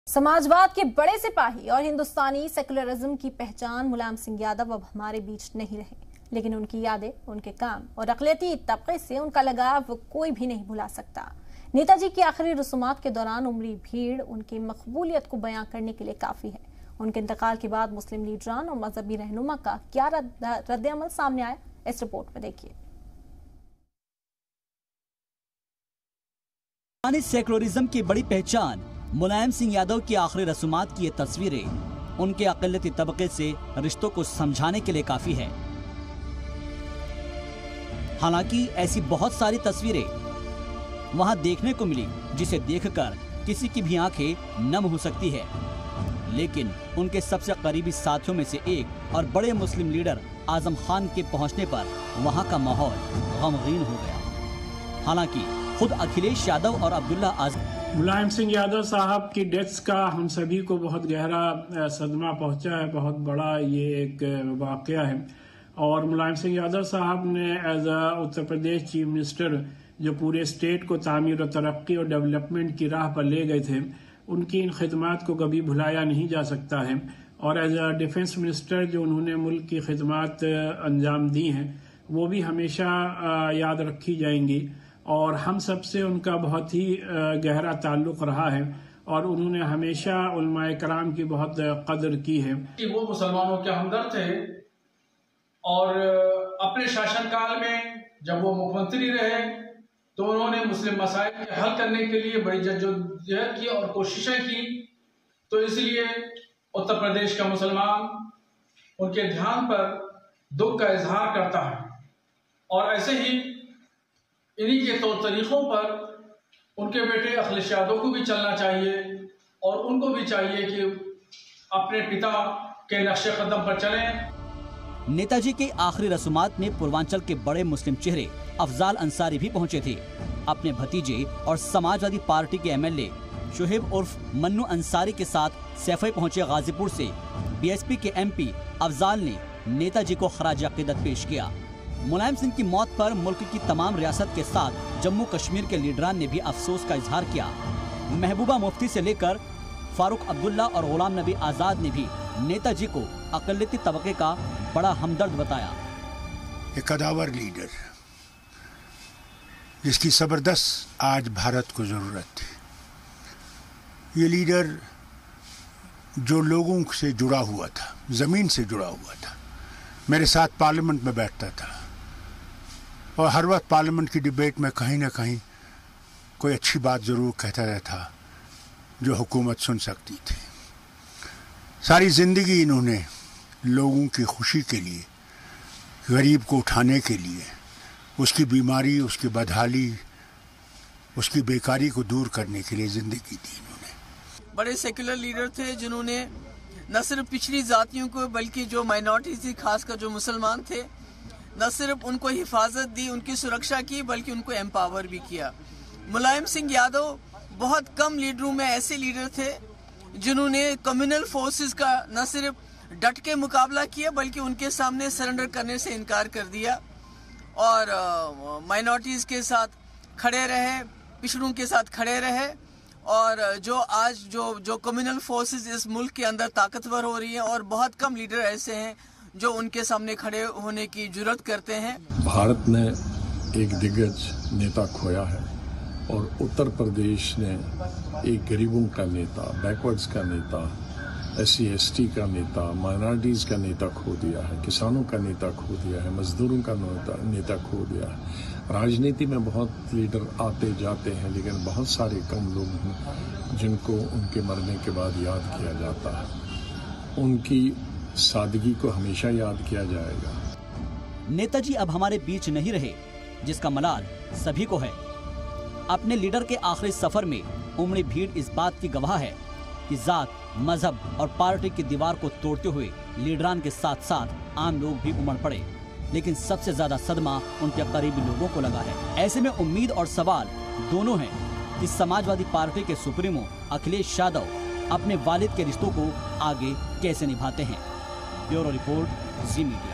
समाजवाद के बड़े सिपाही और हिंदुस्तानी सेकुलरिज्म की पहचान मुलायम सिंह यादव अब हमारे बीच नहीं रहे, लेकिन उनकी यादें, उनके काम और अक़लियती तबके से उनका लगाव कोई भी नहीं भुला सकता। नेताजी की आखिरी रसूमात के दौरान उमड़ी भीड़ उनकी मकबूलियत को बयां करने के लिए काफी है। उनके इंतकाल के बाद मुस्लिम लीडरान और मजहबी रहनुमा का क्या रद्द-अमल सामने आया, इस रिपोर्ट में देखिए। सेकुलरिज्म की बड़ी पहचान मुलायम सिंह यादव की आखिरी रसूमात की ये तस्वीरें उनके अक़लियती तबके से रिश्तों को समझाने के लिए काफी है। हालांकि ऐसी बहुत सारी तस्वीरें वहां देखने को मिली जिसे देखकर किसी की भी आंखें नम हो सकती है, लेकिन उनके सबसे करीबी साथियों में से एक और बड़े मुस्लिम लीडर आजम खान के पहुंचने पर वहां का माहौल गमगीन हो गया। हालांकि खुद अखिलेश यादव और अब्दुल्ला आजम मुलायम सिंह यादव साहब की डेथ का हम सभी को बहुत गहरा सदमा पहुंचा है। बहुत बड़ा ये एक वाकया है और मुलायम सिंह यादव साहब ने as Uttar Pradesh chief minister जो पूरे स्टेट को तामीर और तरक्की और डेवलपमेंट की राह पर ले गए थे, उनकी इन खिदमात को कभी भुलाया नहीं जा सकता है। और एज अ डिफेंस मिनिस्टर जो उन्होंने मुल्क की खिदमात अंजाम दी हैं, वो भी हमेशा याद रखी जाएंगी और हम सब से उनका बहुत ही गहरा ताल्लुक रहा है और उन्होंने हमेशा उलमाए कराम की बहुत कदर की है। वो मुसलमानों के हमदर्द थे और अपने शासनकाल में जब वो मुख्यमंत्री रहे तो उन्होंने मुस्लिम मसाइल के हल करने के लिए बड़ी जद्दोजहद की और कोशिशें की। तो इसलिए उत्तर प्रदेश का मुसलमान उनके ध्यान पर दुख का इजहार करता है और ऐसे ही इन्हीं के तौर तरीकों पर उनके बेटे अखिलेश यादव को भी चलना चाहिए और उनको भी चाहिए कि अपने पिता के नक्शे कदम पर चलें। नेताजी के आखिरी रसूमात में पूर्वांचल के बड़े मुस्लिम चेहरे अफजाल अंसारी भी पहुंचे थे। अपने भतीजे और समाजवादी पार्टी के एमएलए शुहेब उर्फ मन्नू अंसारी के साथ सैफई पहुंचे गाजीपुर से बीएसपी के एमपी अफजाल ने नेताजी को खराज अकीदत पेश किया। मुलायम सिंह की मौत पर मुल्क की तमाम रियासत के साथ जम्मू कश्मीर के लीडरान ने भी अफसोस का इजहार किया। महबूबा मुफ्ती से लेकर फारूक अब्दुल्ला और गुलाम नबी आजाद ने भी नेताजी को अक़लियती तबके का बड़ा हमदर्द बताया। एक कदावर लीडर जिसकी जबरदस्त आज भारत को जरूरत थी। ये लीडर जो लोगों से जुड़ा हुआ था, जमीन से जुड़ा हुआ था, मेरे साथ पार्लियामेंट में बैठता था और हर वक्त पार्लियामेंट की डिबेट में कहीं ना कहीं कोई अच्छी बात जरूर कहता रहता जो हुकूमत सुन सकती थी। सारी जिंदगी इन्होंने लोगों की खुशी के लिए, गरीब को उठाने के लिए, उसकी बीमारी, उसकी बदहाली, उसकी बेकारी को दूर करने के लिए जिंदगी दी इन्होंने। बड़े सेक्युलर लीडर थे जिन्होंने न सिर्फ पिछड़ी जातियों को बल्कि जो माइनॉरिटी थी, खासकर जो मुसलमान थे, न सिर्फ उनको हिफाजत दी, उनकी सुरक्षा की, बल्कि उनको एम्पावर भी किया। मुलायम सिंह यादव बहुत कम लीडरों में ऐसे लीडर थे जिन्होंने कम्युनल फोर्सेस का न सिर्फ डट के मुकाबला किया बल्कि उनके सामने सरेंडर करने से इनकार कर दिया और माइनॉरिटीज के साथ खड़े रहे, पिछड़ों के साथ खड़े रहे। और जो आज जो कम्युनल फोर्सेस इस मुल्क के अंदर ताकतवर हो रही हैं और बहुत कम लीडर ऐसे हैं जो उनके सामने खड़े होने की जुर्रत करते हैं। भारत ने एक दिग्गज नेता खोया है और उत्तर प्रदेश ने एक गरीबों का नेता, बैकवर्ड्स का नेता, SC ST का नेता, माइनॉरिटीज का नेता खो दिया है, किसानों का नेता खो दिया है, मजदूरों का नेता खो दिया है। राजनीति में बहुत लीडर आते जाते हैं लेकिन बहुत सारे कम लोग हैं जिनको उनके मरने के बाद याद किया जाता है। उनकी सादगी को हमेशा याद किया जाएगा। नेताजी अब हमारे बीच नहीं रहे, जिसका मलाल सभी को है। अपने लीडर के आखिरी सफर में उमड़ी भीड़ इस बात की गवाह है कि जात, मजहब और पार्टी की दीवार को तोड़ते हुए लीडरान के साथ साथ आम लोग भी उमड़ पड़े, लेकिन सबसे ज्यादा सदमा उनके करीबी लोगों को लगा है। ऐसे में उम्मीद और सवाल दोनों हैं कि समाजवादी पार्टी के सुप्रीमो अखिलेश यादव अपने वालिद के रिश्तों को आगे कैसे निभाते हैं। Bureau report, Zee media.